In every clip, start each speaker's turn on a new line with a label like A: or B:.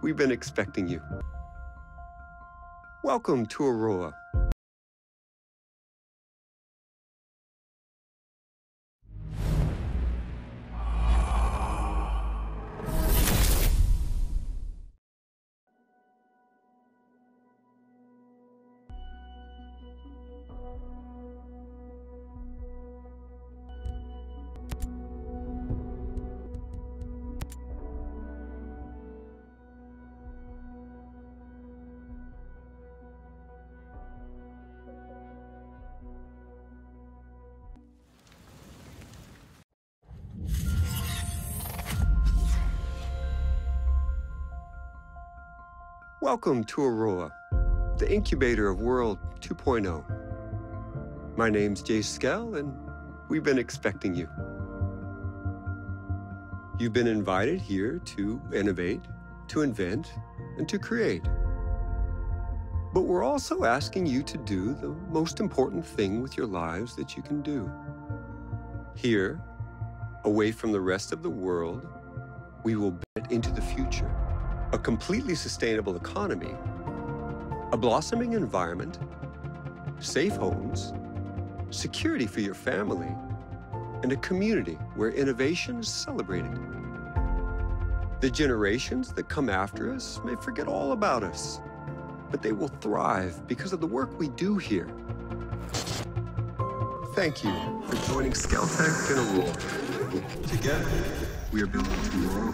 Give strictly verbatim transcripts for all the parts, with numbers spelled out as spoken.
A: We've been expecting you. Welcome to Aurora. Welcome to Aurora, the incubator of World two point oh. My name's Jay Skell, and we've been expecting you. You've been invited here to innovate, to invent, and to create. But we're also asking you to do the most important thing with your lives that you can do. Here, away from the rest of the world, we will bet into the future. A completely sustainable economy, a blossoming environment, safe homes, security for your family, and a community where innovation is celebrated. The generations that come after us may forget all about us, but they will thrive because of the work we do here. Thank you for joining Skeltech and Aurora. Together, we are building tomorrow.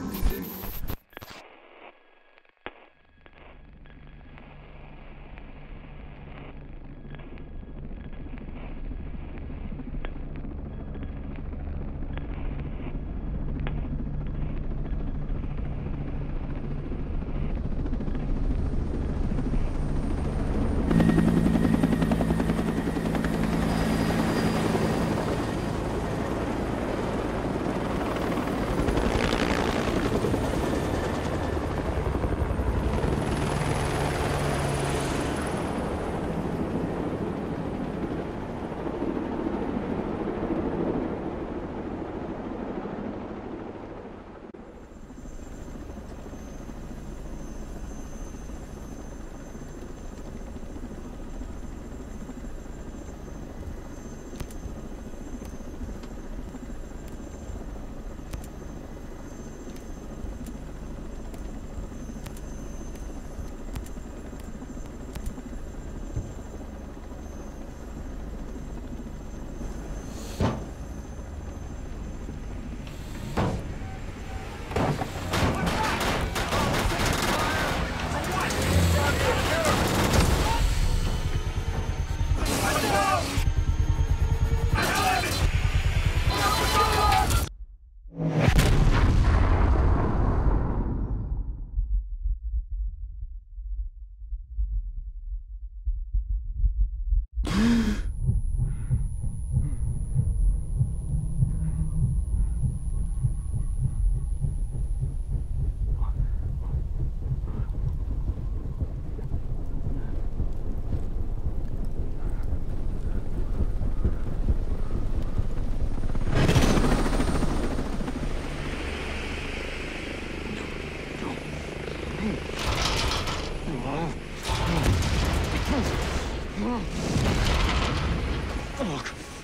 B: Oh,